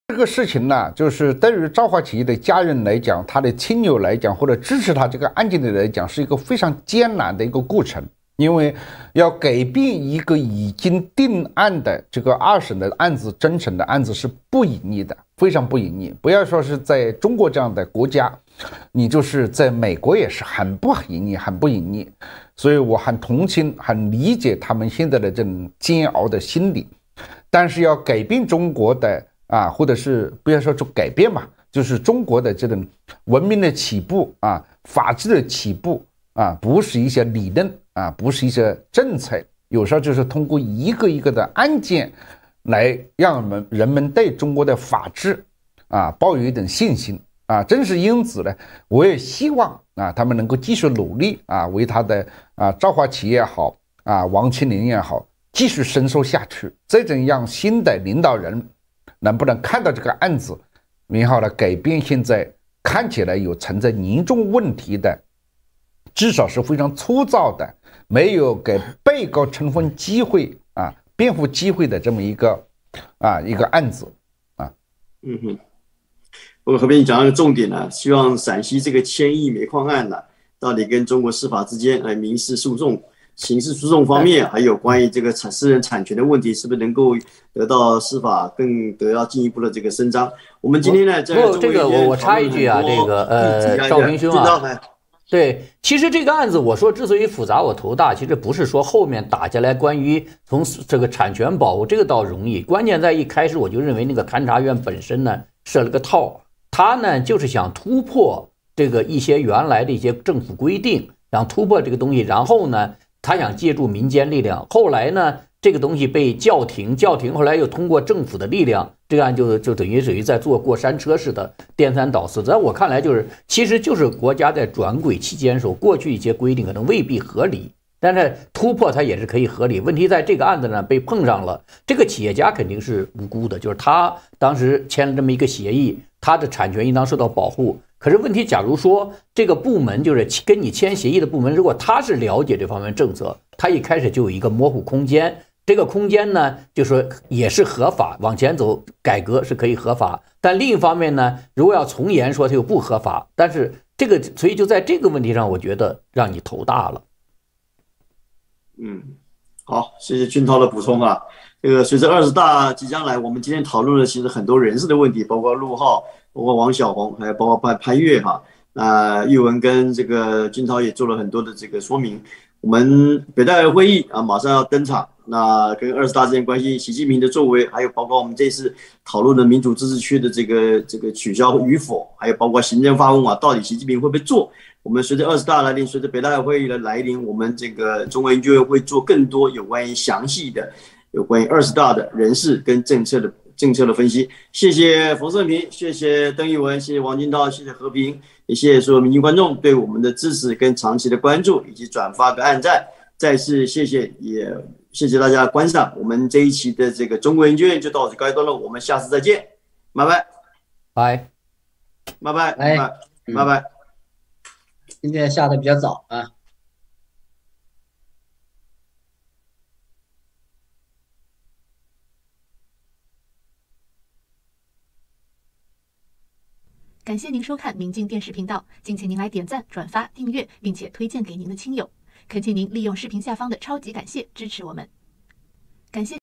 这个事情呢，就是对于赵华奇的家人来讲，他的亲友来讲，或者支持他这个案件的来讲，是一个非常艰难的一个过程。因为要改变一个已经定案的这个二审的案子、侦审的案子是不容易的，非常不容易。不要说是在中国这样的国家，你就是在美国也是很不容易，很不容易。所以我很同情、很理解他们现在的这种煎熬的心理。但是要改变中国的或者是不要说就改变嘛，就是中国的这种文明的起步法治的起步不是一些理论不是一些政策，有时候就是通过一个一个的案件来让人们对中国的法治抱有一点信心正是因此呢，我也希望他们能够继续努力为他的赵华奇也好王庆林也好继续伸缩下去，这种让新的领导人能不能看到这个案子，然后呢改变现在看起来有存在严重问题的，至少是非常粗糙的，没有给被告充分机会辩护机会的这么一个案子不过何边你讲到一个重点呢，希望陕西这个1000亿煤矿案呢，到底跟中国司法之间民事诉讼、刑事诉讼方面，还有关于这个私人产权的问题，是不是能够得到司法更得到进一步的这个伸张？我们今天呢， 这个我插一句这个赵平兄对，其实这个案子我说之所以复杂，我头大，其实不是说后面打下来关于从这个产权保护这个倒容易，关键在一开始我就认为那个勘察院本身呢设了个套，他呢就是想突破这个一些原来的一些政府规定，想突破这个东西，然后呢他想借助民间力量，后来呢这个东西被叫停，后来又通过政府的力量，这个案就等于在坐过山车似的颠三倒四。在我看来，其实就是国家在转轨期间时候，过去一些规定可能未必合理，但是突破它也是可以合理。问题在这个案子呢被碰上了，这个企业家肯定是无辜的，就是他当时签了这么一个协议，他的产权应当受到保护。可是问题，假如说这个部门就是跟你签协议的部门，如果他是了解这方面政策，他一开始就有一个模糊空间。这个空间呢，就说也是合法，往前走改革是可以合法，但另一方面呢，如果要从严说它又不合法，但是这个所以就在这个问题上，我觉得让你头大了。 好，谢谢军涛的补充这个随着20大即将来，我们今天讨论了其实很多人事的问题，包括陆浩，包括王小红，还有包括潘越玉文跟这个军涛也做了很多的这个说明。我们北戴河会议马上要登场，那跟20大之间关系，习近平的作为，还有包括我们这次讨论的民主自治区的这个取消与否，还有包括行政法文到底习近平会不会做？我们随着20大来临，随着北戴河会议的来临，我们这个中国研究院会做更多有关于详细的、有关于20大的人事跟政策的分析。谢谢冯胜平，谢谢邓玉文，谢谢王金涛，谢谢和平，也谢谢所有民间观众对我们的支持跟长期的关注，以及转发跟按赞。再次谢谢，也谢谢大家的观赏。我们这一期的这个中国研究院就到此告一段落，我们下次再见，拜拜， 拜拜拜。 今天下的比较早感谢您收看明镜电视频道，敬请您来点赞、转发、订阅，并且推荐给您的亲友。恳请您利用视频下方的超级感谢支持我们，感谢。